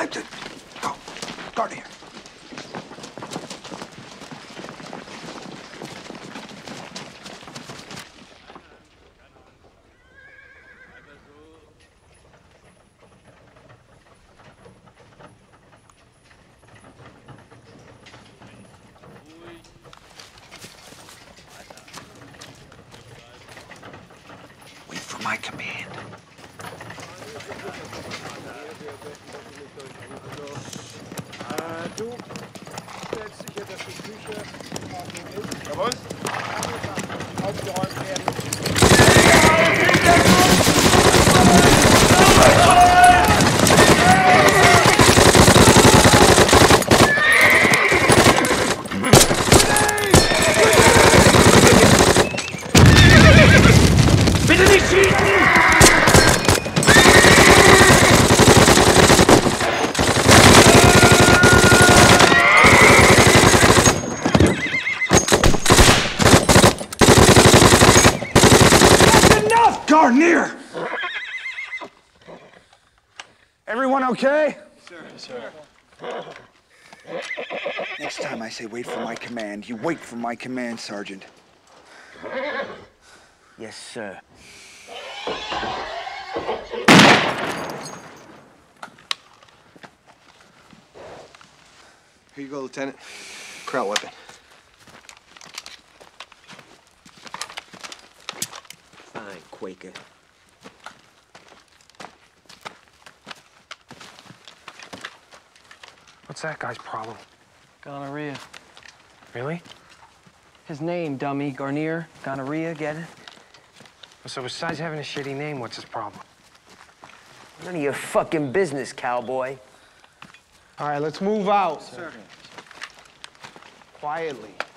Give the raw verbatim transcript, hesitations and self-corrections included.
Lift it. Go. Guard here. Wait for my command. Du stellst sicher, dass die Küche in Ordnung ist. Jawohl. Aufgeräumt werden. Bitte nicht schießen! Garnier! Everyone okay? Sir, sir. Next time I say wait for my command, you wait for my command, Sergeant. Yes, sir. Here you go, Lieutenant. Kraut weapon. Fine, Quaker. What's that guy's problem? Gonorrhea. Really? His name, dummy. Garnier. Gonorrhea, get it? So besides having a shitty name, what's his problem? None of your fucking business, cowboy. All right, let's move out. Sir. Quietly.